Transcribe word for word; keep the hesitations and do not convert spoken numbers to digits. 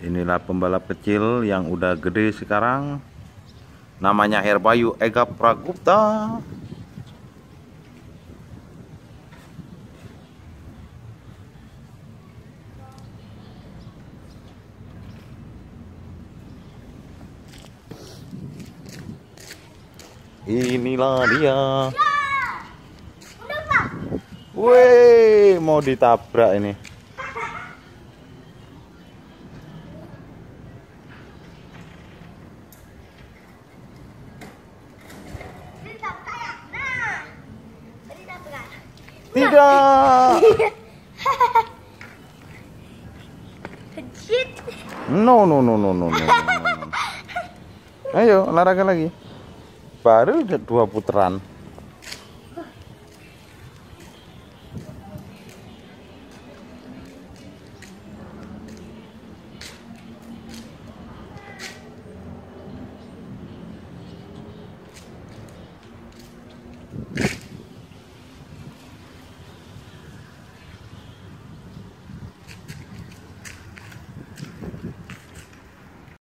Inilah pembalap kecil yang udah gede sekarang. Namanya Herbayu Ega Pragupta. Inilah dia. Wih, mau ditabrak ini. Tidak. No no no no no no. Ayo olahraga lagi. Baru dua putaran.